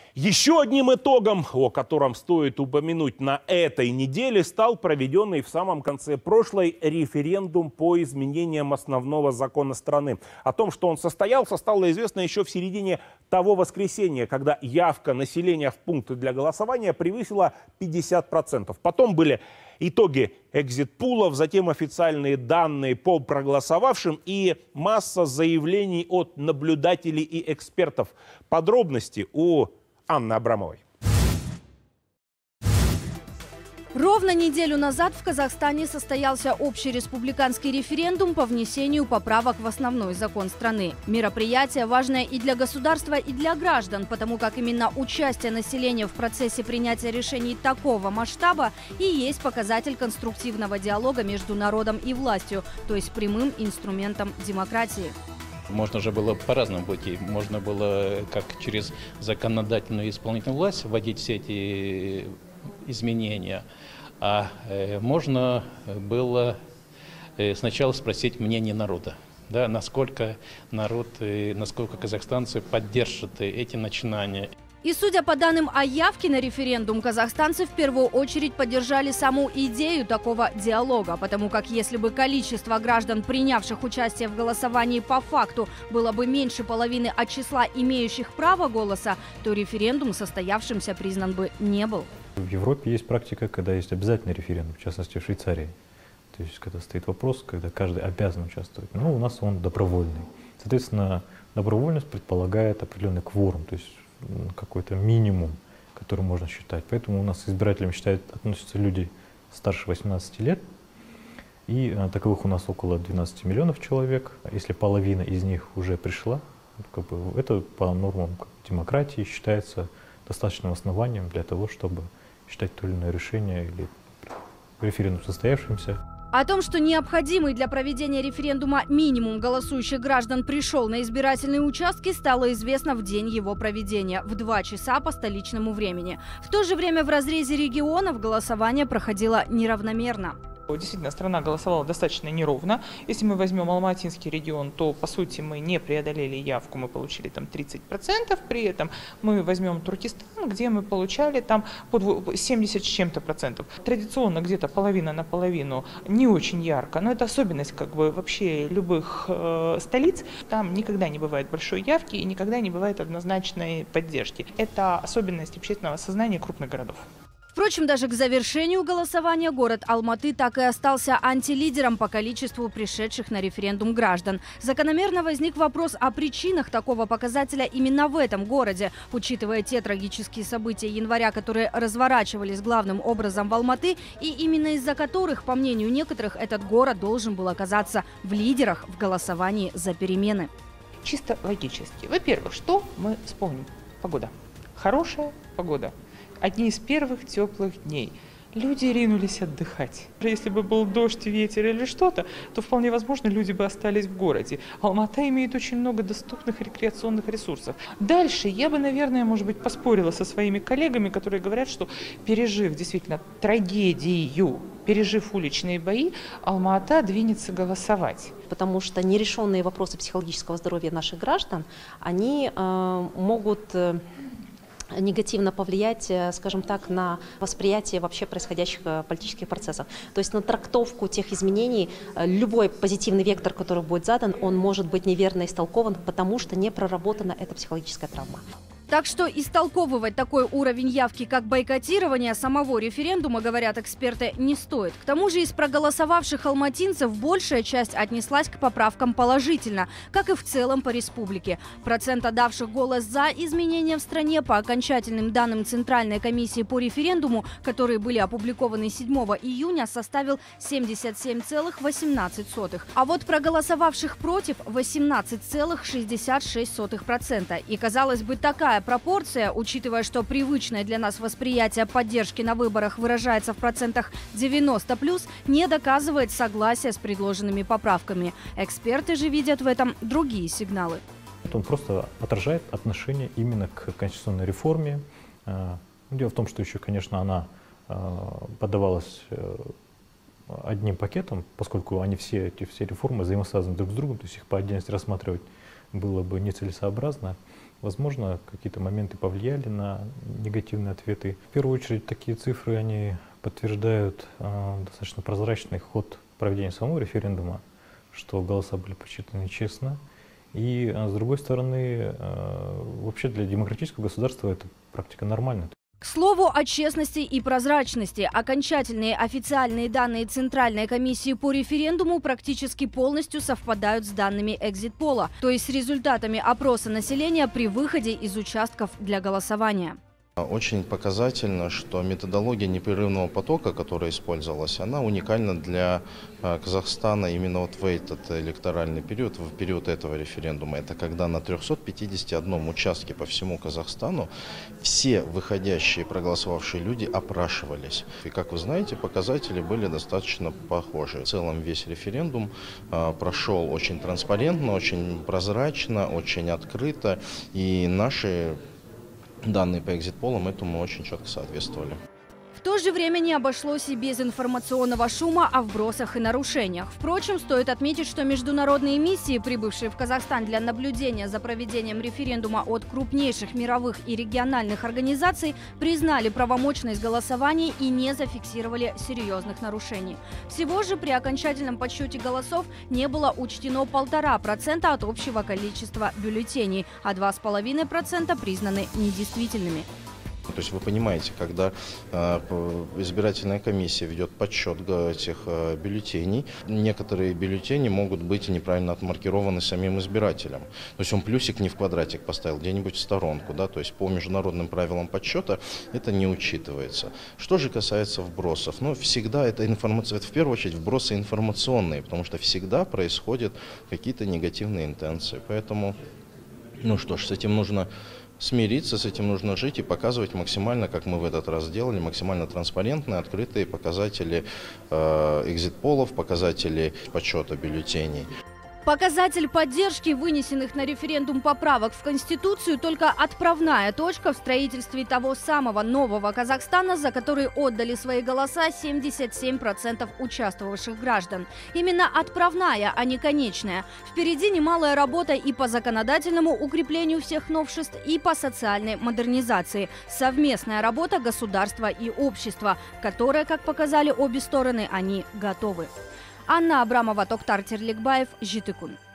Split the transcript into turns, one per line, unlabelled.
Еще одним итогом, о котором стоит упомянуть на этой неделе, стал проведенный в самом конце прошлой референдум по изменениям основного закона страны. О том, что он состоялся, стало известно еще в середине того воскресенья, когда явка населения в пункты для голосования превысила 50%. Потом были итоги экзит-пулов, затем официальные данные по проголосовавшим и масса заявлений от наблюдателей и экспертов. Подробности у Анны Абрамовой.
Ровно неделю назад в Казахстане состоялся общереспубликанский референдум по внесению поправок в основной закон страны. Мероприятие важное и для государства, и для граждан, потому как именно участие населения в процессе принятия решений такого масштаба и есть показатель конструктивного диалога между народом и властью, то есть прямым инструментом демократии.
Можно же было по-разному пути. Можно было как через законодательную и исполнительную власть вводить все эти изменения, а можно было сначала спросить мнение народа, да, насколько народ, насколько казахстанцы поддержат эти начинания.
И судя по данным о явке на референдум, казахстанцы в первую очередь поддержали саму идею такого диалога. Потому как если бы количество граждан, принявших участие в голосовании по факту, было бы меньше половины от числа имеющих право голоса, то референдум состоявшимся признан бы не был.
В Европе есть практика, когда есть обязательный референдум, в частности в Швейцарии. То есть когда стоит вопрос, когда каждый обязан участвовать. Но у нас он добровольный. Соответственно, добровольность предполагает определенный кворум, то есть какой-то минимум, который можно считать. Поэтому у нас избирателями относятся люди старше 18 лет. И таковых у нас около 12 миллионов человек. Если половина из них уже пришла, это по нормам демократии считается достаточным основанием для того, чтобы считать то или иное решение или референдум состоявшимся.
О том, что необходимый для проведения референдума минимум голосующих граждан пришел на избирательные участки, стало известно в день его проведения в 2 часа по столичному времени. В то же время в разрезе регионов голосование проходило неравномерно.
Действительно, страна голосовала достаточно неровно. Если мы возьмем Алматинский регион, то, по сути, мы не преодолели явку, мы получили там 30%. При этом мы возьмем Туркестан, где мы получали там под 70 с чем-то процентов. Традиционно где-то половина на половину, не очень ярко, но это особенность вообще любых столиц. Там никогда не бывает большой явки и никогда не бывает однозначной поддержки. Это особенность общественного сознания крупных городов.
Впрочем, даже к завершению голосования город Алматы так и остался антилидером по количеству пришедших на референдум граждан. Закономерно возник вопрос о причинах такого показателя именно в этом городе, учитывая те трагические события января, которые разворачивались главным образом в Алматы, и именно из-за которых, по мнению некоторых, этот город должен был оказаться в лидерах в голосовании за перемены.
Чисто логически. Во-первых, что мы вспомним? Погода. Хорошая погода. Одни из первых теплых дней. Люди ринулись отдыхать. Если бы был дождь, ветер или что-то, то вполне возможно люди бы остались в городе. Алмата имеет очень много доступных рекреационных ресурсов. Дальше я бы, наверное, может быть, поспорила со своими коллегами, которые говорят, что пережив действительно трагедию, пережив уличные бои, Алма-Ата двинется голосовать.
Потому что нерешенные вопросы психологического здоровья наших граждан, они могут негативно повлиять, скажем так, на восприятие вообще происходящих политических процессов. То есть на трактовку тех изменений, любой позитивный вектор, который будет задан, он может быть неверно истолкован, потому что не проработана эта психологическая травма.
Так что истолковывать такой уровень явки, как бойкотирование самого референдума, говорят эксперты, не стоит. К тому же из проголосовавших алматинцев большая часть отнеслась к поправкам положительно, как и в целом по республике. Процент отдавших голос за изменения в стране по окончательным данным Центральной комиссии по референдуму, которые были опубликованы 7 июня, составил 77,18%. А вот проголосовавших против 18,66%. И, казалось бы, такая пропорция, учитывая, что привычное для нас восприятие поддержки на выборах выражается в процентах 90+, не доказывает согласия с предложенными поправками. Эксперты же видят в этом другие сигналы.
Он просто отражает отношение именно к конституционной реформе. Дело в том, что еще, конечно, она подавалась одним пакетом, поскольку они все реформы взаимосвязаны друг с другом, то есть их по отдельности рассматривать было бы нецелесообразно. Возможно, какие-то моменты повлияли на негативные ответы. В первую очередь, такие цифры, они подтверждают достаточно прозрачный ход проведения самого референдума, что голоса были посчитаны честно. И, с другой стороны, вообще для демократического государства эта практика нормальная.
К слову о честности и прозрачности. Окончательные официальные данные Центральной комиссии по референдуму практически полностью совпадают с данными экзит-пола, то есть с результатами опроса населения при выходе из участков для голосования.
Очень показательно, что методология непрерывного потока, которая использовалась, она уникальна для Казахстана именно вот в этот электоральный период, в период этого референдума. Это когда на 351 участке по всему Казахстану все выходящие проголосовавшие люди опрашивались. И, как вы знаете, показатели были достаточно похожи. В целом весь референдум прошел очень транспарентно, очень прозрачно, очень открыто, и наши данные по экзит-полам этому очень четко соответствовали.
В то же время не обошлось и без информационного шума о вбросах и нарушениях. Впрочем, стоит отметить, что международные миссии, прибывшие в Казахстан для наблюдения за проведением референдума от крупнейших мировых и региональных организаций, признали правомочность голосования и не зафиксировали серьезных нарушений. Всего же при окончательном подсчете голосов не было учтено 1,5% от общего количества бюллетеней, а 2,5% признаны недействительными.
То есть вы понимаете, когда избирательная комиссия ведет подсчет этих бюллетеней, некоторые бюллетени могут быть неправильно отмаркированы самим избирателем. То есть он плюсик не в квадратик поставил, где-нибудь в сторонку. Да? То есть по международным правилам подсчета это не учитывается. Что же касается вбросов? Ну, всегда это информация, это в первую очередь вбросы информационные, потому что всегда происходят какие-то негативные интенции. Поэтому, ну что ж, с этим нужно смириться, с этим нужно жить и показывать максимально, как мы в этот раз сделали, максимально транспарентные, открытые показатели экзит-полов, показатели подсчета бюллетеней.
Показатель поддержки вынесенных на референдум поправок в Конституцию только отправная точка в строительстве того самого нового Казахстана, за который отдали свои голоса 77% участвовавших граждан. Именно отправная, а не конечная. Впереди немалая работа и по законодательному укреплению всех новшеств, и по социальной модернизации. Совместная работа государства и общества, которая, как показали обе стороны, они готовы. Анна Абрамова, Токтар Терликбаев, Житыкун.